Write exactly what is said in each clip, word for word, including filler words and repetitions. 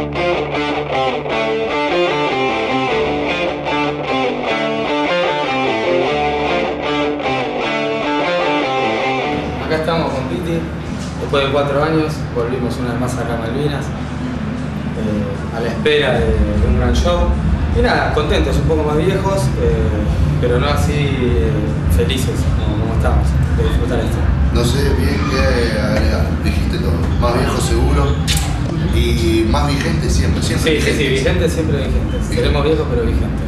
Acá estamos con Piti, después de cuatro años volvimos una vez más acá a Malvinas, eh, a la espera de, de un gran show. Y nada, contentos, un poco más viejos, eh, pero no así eh, felices como, como estamos, de disfrutar esto. No sé bien qué agregar, dijiste todo. Más viejo seguro y más vigente siempre, siempre Sí, vigentes. sí, sí, vigentes, siempre vigentes. Seremos viejos pero vigentes.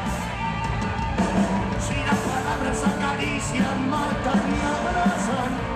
Matan y abrazan.